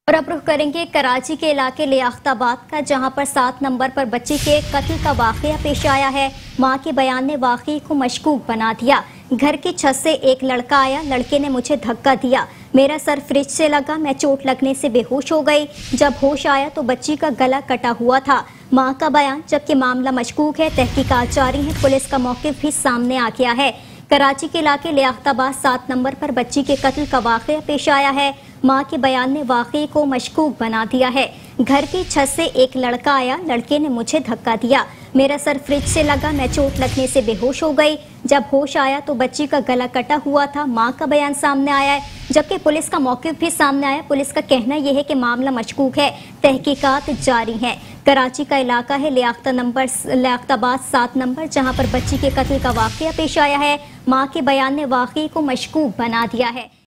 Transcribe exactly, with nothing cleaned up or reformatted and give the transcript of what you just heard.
और अब रुख करेंगे कराची के इलाके लियाकताबाद का, जहां पर सात नंबर पर बच्ची के कत्ल का वाकया पेश आया है। मां के बयान ने वाकई को मशकूक बना दिया। घर की छत से एक लड़का आया, लड़के ने मुझे धक्का दिया, मेरा सर फ्रिज से लगा, मैं चोट लगने से बेहोश हो गई। जब होश आया तो बच्ची का गला कटा हुआ था। मां का बयान, जबकि मामला मशकूक है, तहकीकात जारी है। पुलिस का मौक़िफ़ भी सामने आ गया है। कराची के इलाके लियाकताबाद सात नंबर पर बच्ची के कत्ल का वाकया पेश आया है। मां के बयान ने वाकई को मशकूक बना दिया है। घर की छत से एक लड़का आया, लड़के ने मुझे धक्का दिया, मेरा सर फ्रिज से लगा, मैं चोट लगने से बेहोश हो गई। जब होश आया तो बच्ची का गला कटा हुआ था। मां का बयान सामने आया है, जबकि पुलिस का मौक़िफ़ भी सामने आया। पुलिस का कहना यह है कि मामला मशकूक है, तहकीकात जारी है। कराची का इलाका है लियाकता नंबर लियाकताबाद सात नंबर, जहां पर बच्ची के कत्ल का वाकया पेश आया है। मां के बयान ने वाकई को मशकूक बना दिया है।